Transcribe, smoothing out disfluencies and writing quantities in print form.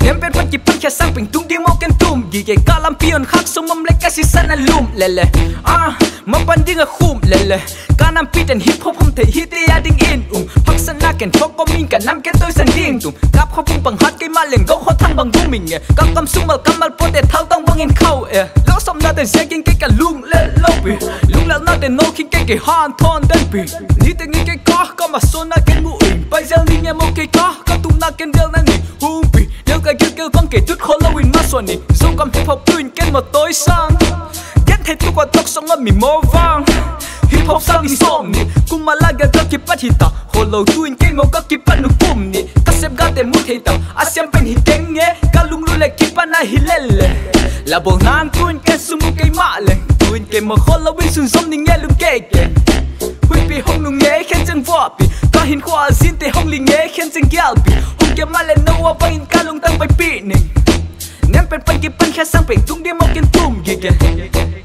nem pen pan ki pan kha sang ping tung ding mo ken tum gi ge kalam pion khak sum mom le ka si san alum lele ma pan ding a khum lele kanam pit and hip hop hom the hit ya ding in phak san na ken thok ko min kan nam ken tôi san ding tum kap kho pung pang hat kai ma leng go kho thang bang du min nge kam kam sum mal kam mal po te thau tang bang in khau lo som na te se king ke ka lung le lo pi lung la na te no king ke han thon den pi ni te ngi ke ka ma so na ken mu pai zel ni nge mo ke ka tum na ken del na ni hum pi del ka gil con ke tut kho lo win ma so ni so kam hip hop twin ken mo tôi sang get he tu kwa tok song mi mo vang hip hop sang ni som ni kumalaga ka ki pathita holo twin ken mo ka ki panu pum ni ka sep ga te mu thei ta asiam pen hi teng nge ka lung lu le ki pana hi lele la bol nan twin ken sumu ke ma le twin ken mo holo win sun som ni nge lu ke ke hui pi hong nu nge khen chang vo pi ka hin khwa sin te hong li nge khen chang gyal pi hong ke ma le no wa bain ka lung tang bai pi ni nem pen pan ki pan kha sang pen tung di mo ken tum gi ke